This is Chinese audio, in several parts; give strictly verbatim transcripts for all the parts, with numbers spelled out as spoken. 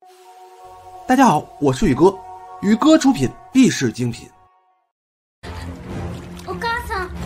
大家好，我是宇哥，宇哥出品必是精品。 お母さん。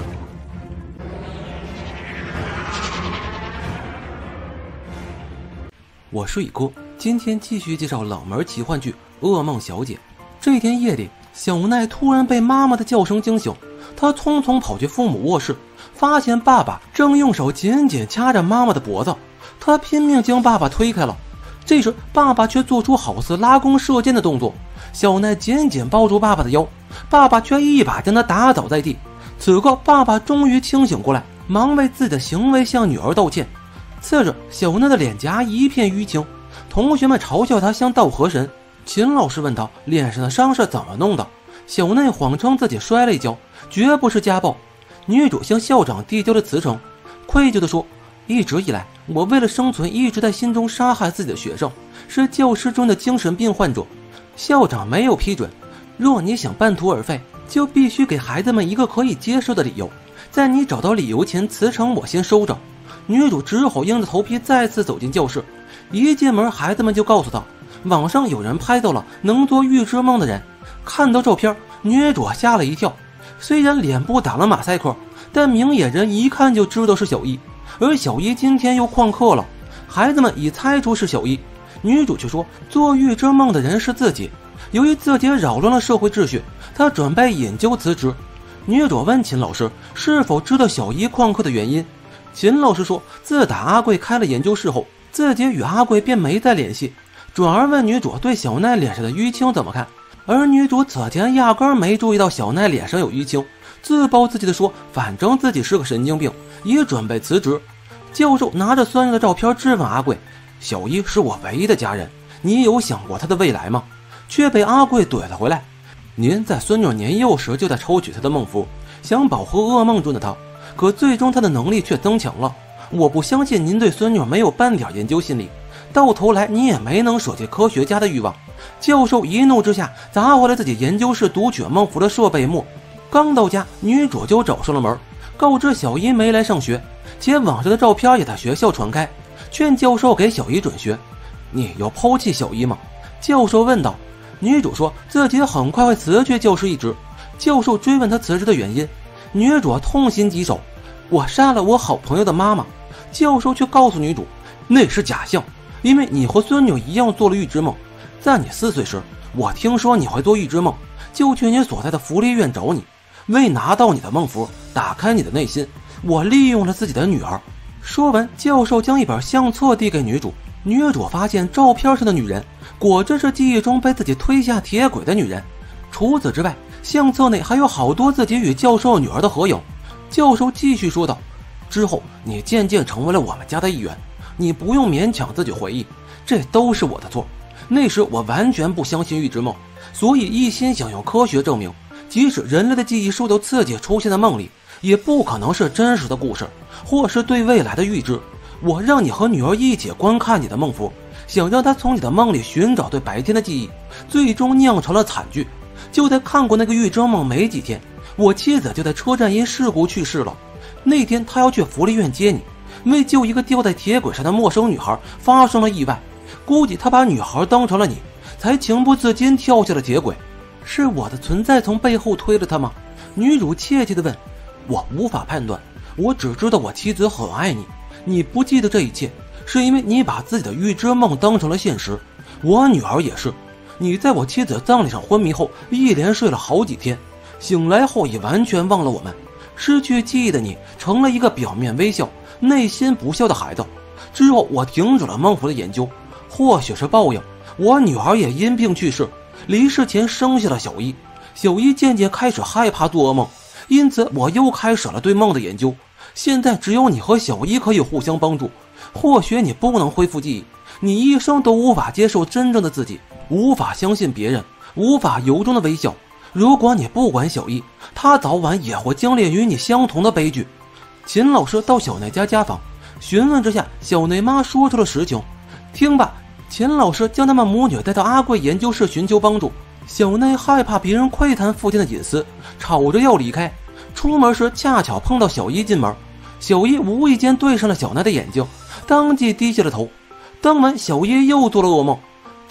我是宇哥，今天继续介绍冷门奇幻剧《噩梦小姐》。这天夜里，小奈突然被妈妈的叫声惊醒，她匆匆跑去父母卧室，发现爸爸正用手紧紧掐着妈妈的脖子，她拼命将爸爸推开了。这时爸爸却做出好似拉弓射箭的动作，小奈紧紧抱住爸爸的腰，爸爸却一把将他打倒在地。此刻爸爸终于清醒过来，忙为自己的行为向女儿道歉。次日，小奈的脸颊一片淤青，同学们嘲笑他像道河神。秦老师问他脸上的伤是怎么弄的，小奈谎称自己摔了一跤，绝不是家暴。女主向校长递交了辞呈，愧疚地说，一直以来我为了生存一直在心中杀害自己的学生，是教师中的精神病患者。校长没有批准，若你想半途而废，就必须给孩子们一个可以接受的理由，在你找到理由前，辞呈我先收着。女主只好硬着头皮再次走进教室，一进门孩子们就告诉她，网上有人拍到了能做预知梦的人。看到照片，女主吓了一跳，虽然脸部打了马赛克，但明眼人一看就知道是小一，而小一今天又旷课了，孩子们已猜出是小一。女主却说做预知梦的人是自己，由于自己扰乱了社会秩序，她准备引咎辞职。女主问秦老师是否知道小一旷课的原因，秦老师说自打阿贵开了研究室后，自己与阿贵便没再联系，转而问女主对小奈脸上的淤青怎么看，而女主此前压根没注意到小奈脸上有淤青，自暴自弃地说反正自己是个神经病，也准备辞职。教授拿着孙女的照片质问阿贵，小一是我唯一的家人，你有想过她的未来吗？却被阿贵怼了回来，您在孙女年幼时就在抽取她的梦符，想保护噩梦中的她，可最终她的能力却增强了。我不相信您对孙女没有半点研究心理，到头来你也没能舍弃科学家的欲望。教授一怒之下砸回了自己研究室读取梦符的设备末。刚到家，女主就找上了门，告知小一没来上学，且网上的照片也在学校传开，劝教授给小一转学。你有抛弃小一吗？教授问道。女主说自己很快会辞去教师一职。教授追问她辞职的原因，女主痛心疾首，我杀了我好朋友的妈妈。教授却告诉女主，那是假象，因为你和孙女一样做了预知梦。在你四岁时，我听说你会做预知梦，就去你所在的福利院找你，为拿到你的梦符，打开你的内心，我利用了自己的女儿。说完，教授将一本相册递给女主，女主发现照片上的女人果真是记忆中被自己推下铁轨的女人。除此之外，相册内还有好多自己与教授女儿的合影。教授继续说道，之后你渐渐成为了我们家的一员，你不用勉强自己回忆，这都是我的错。那时我完全不相信预知梦，所以一心想用科学证明，即使人类的记忆受到刺激出现在梦里，也不可能是真实的故事，或是对未来的预知。我让你和女儿一起观看你的梦符，想让她从你的梦里寻找对白天的记忆，最终酿成了惨剧。就在看过那个预知梦没几天，我妻子就在车站因事故去世了。那天她要去福利院接你，为救一个掉在铁轨上的陌生女孩发生了意外，估计她把女孩当成了你，才情不自禁跳下了铁轨。是我的存在从背后推了她吗？女主切切地问。我无法判断，我只知道我妻子很爱你，你不记得这一切，是因为你把自己的预知梦当成了现实。我女儿也是，你在我妻子葬礼上昏迷后，一连睡了好几天，醒来后已完全忘了我们。失去记忆的你，成了一个表面微笑、内心不孝的孩子。之后我停止了梦符的研究，或许是报应，我女儿也因病去世，离世前生下了小一。小一渐渐开始害怕做噩梦，因此我又开始了对梦的研究。现在只有你和小一可以互相帮助。或许你不能恢复记忆，你一生都无法接受真正的自己，无法相信别人，无法由衷的微笑。如果你不管小一，他早晚也会经历与你相同的悲剧。秦老师到小奈家家访，询问之下，小奈妈说出了实情。听罢，秦老师将他们母女带到阿贵研究室寻求帮助。小奈害怕别人窥探父亲的隐私，吵着要离开。出门时恰巧碰到小一进门，小一无意间对上了小奈的眼睛，当即低下了头。当晚，小一又做了噩梦，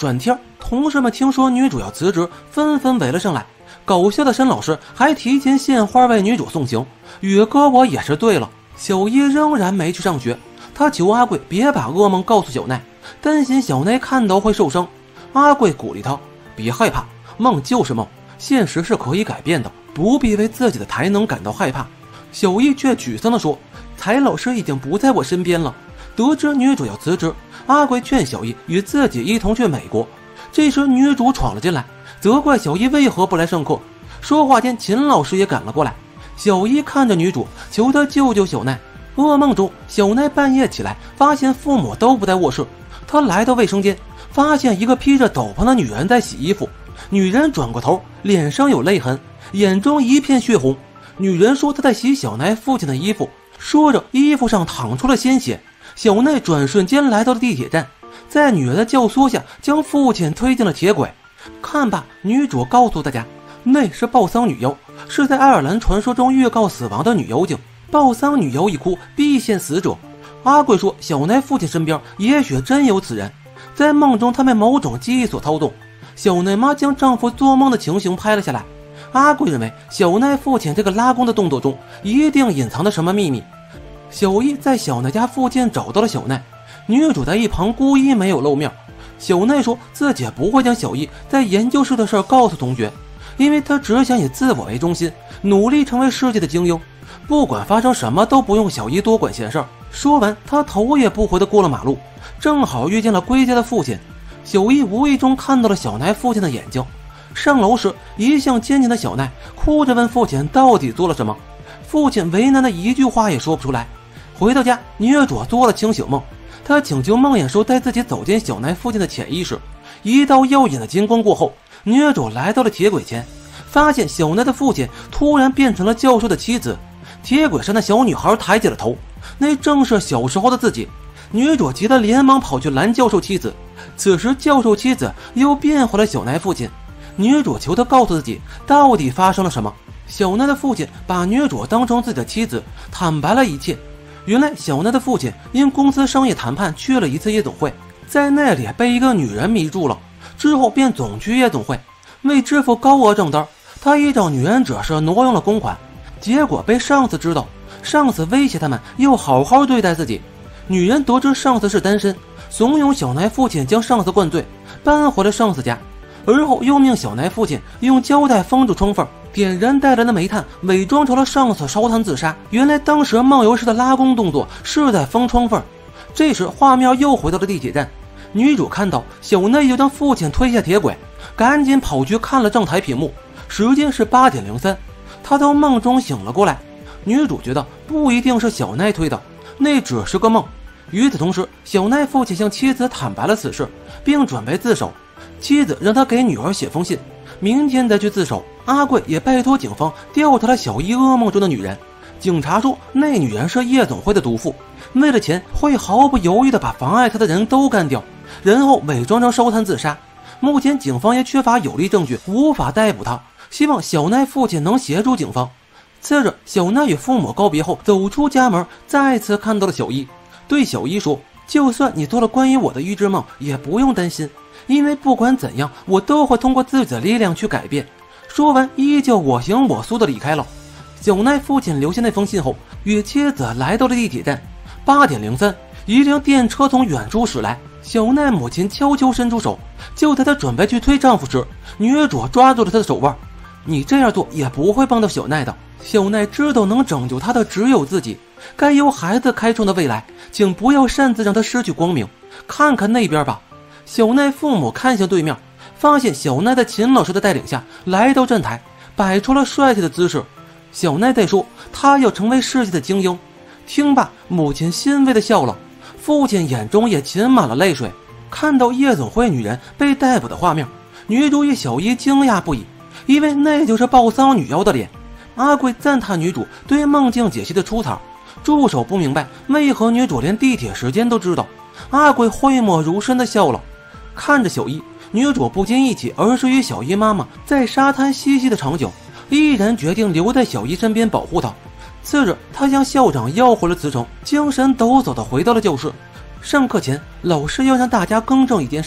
转天，同事们听说女主要辞职，纷纷围了上来。搞笑的沈老师还提前献花为女主送行。宇哥我也是对了。小一仍然没去上学，他求阿贵别把噩梦告诉小奈，担心小奈看到会受伤。阿贵鼓励他别害怕，梦就是梦，现实是可以改变的，不必为自己的才能感到害怕。小一却沮丧地说，才老师已经不在我身边了。得知女主要辞职，阿贵劝小一与自己一同去美国。这时女主闯了进来，责怪小一为何不来上课。说话间，秦老师也赶了过来。小一看着女主，求她救救小奈。噩梦中，小奈半夜起来，发现父母都不在卧室。她来到卫生间，发现一个披着斗篷的女人在洗衣服。女人转过头，脸上有泪痕，眼中一片血红。女人说她在洗小奈父亲的衣服，说着衣服上淌出了鲜血。小奈转瞬间来到了地铁站，在女人的教唆下将父亲推进了铁轨。看吧，女主告诉大家，那是鲍桑女妖，是在爱尔兰传说中预告死亡的女妖精。鲍桑女妖一哭必现死者。阿贵说小奈父亲身边也许真有此人，在梦中他被某种记忆所操纵。小奈妈将丈夫做梦的情形拍了下来。阿贵认为小奈父亲这个拉弓的动作中一定隐藏着什么秘密。小一在小奈家附近找到了小奈，女主在一旁故意没有露面。小奈说自己不会将小一在研究室的事告诉同学，因为她只想以自我为中心，努力成为世界的精英，不管发生什么都不用小一多管闲事儿。说完，她头也不回地过了马路，正好遇见了归家的父亲。小一无意中看到了小奈父亲的眼睛。上楼时，一向坚强的小奈哭着问父亲到底做了什么，父亲为难的一句话也说不出来。回到家，女主做了清醒梦，她请求梦魇兽带自己走进小奈父亲的潜意识。一道耀眼的金光过后，女主来到了铁轨前，发现小奈的父亲突然变成了教授的妻子。铁轨上的小女孩抬起了头，那正是小时候的自己。女主急得连忙跑去拦教授妻子，此时教授妻子又变回了小奈父亲。女主求他告诉自己到底发生了什么。小奈的父亲把女主当成自己的妻子，坦白了一切。原来小奈的父亲因公司商业谈判去了一次夜总会，在那里被一个女人迷住了，之后便总去夜总会。为支付高额账单，他依照女人指示挪用了公款，结果被上司知道，上司威胁他们要好好对待自己。女人得知上司是单身，怂恿小奈父亲将上司灌醉，搬回了上司家，而后又命小奈父亲用胶带封住窗缝，点燃带来的煤炭，伪装成了上司烧炭自杀。原来当时梦游时的拉弓动作是在封窗缝。这时画面又回到了地铁站，女主看到小奈又将父亲推下铁轨，赶紧跑去看了账台屏幕，时间是八点零三。她从梦中醒了过来，女主觉得不一定是小奈推的，那只是个梦。与此同时，小奈父亲向妻子坦白了此事，并准备自首。妻子让他给女儿写封信，明天再去自首。阿贵也拜托警方调查了小一噩梦中的女人。警察说那女人是夜总会的毒妇，为了钱会毫不犹豫地把妨碍她的人都干掉，然后伪装成烧炭自杀。目前警方也缺乏有力证据，无法逮捕她，希望小奈父亲能协助警方。次日，小奈与父母告别后走出家门，再次看到了小一，对小一说，就算你做了关于我的预知梦也不用担心，因为不管怎样我都会通过自己的力量去改变。说完依旧我行我素的离开了。小奈父亲留下那封信后，与妻子来到了地铁站。八点零三，一辆电车从远处驶来，小奈母亲悄悄伸出手，就在她准备去推丈夫时，女主抓住了她的手腕。你这样做也不会帮到小奈的，小奈知道能拯救她的只有自己，该由孩子开创的未来，请不要擅自让她失去光明。看看那边吧。小奈父母看向对面，发现小奈在秦老师的带领下来到站台，摆出了帅气的姿势。小奈在说她要成为世界的精英。听罢，母亲欣慰地笑了，父亲眼中也噙满了泪水。看到夜总会女人被逮捕的画面，女主与小一惊讶不已，因为那就是鲍桑女妖的脸。阿贵赞叹女主对梦境解析的出彩，助手不明白为何女主连地铁时间都知道。阿贵讳莫如深地笑了。看着小一，女主不禁忆起儿时与小一妈妈在沙滩嬉戏的场景，毅然决定留在小一身边保护她。次日，她向校长要回了辞呈，精神抖擞地回到了教室。上课前，老师要让大家更正一件事儿，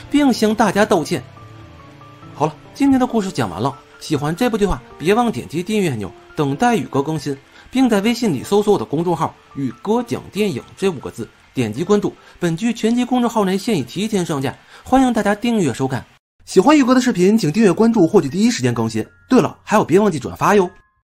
并向大家道歉。好了，今天的故事讲完了。喜欢这部剧的话，别忘点击订阅按钮，等待宇哥更新，并在微信里搜索我的公众号“宇哥讲电影”这五个字，点击关注。本剧全集公众号内现已提前上架，欢迎大家订阅收看。 喜欢宇哥的视频，请订阅关注，获取第一时间更新。对了，还有别忘记转发哟。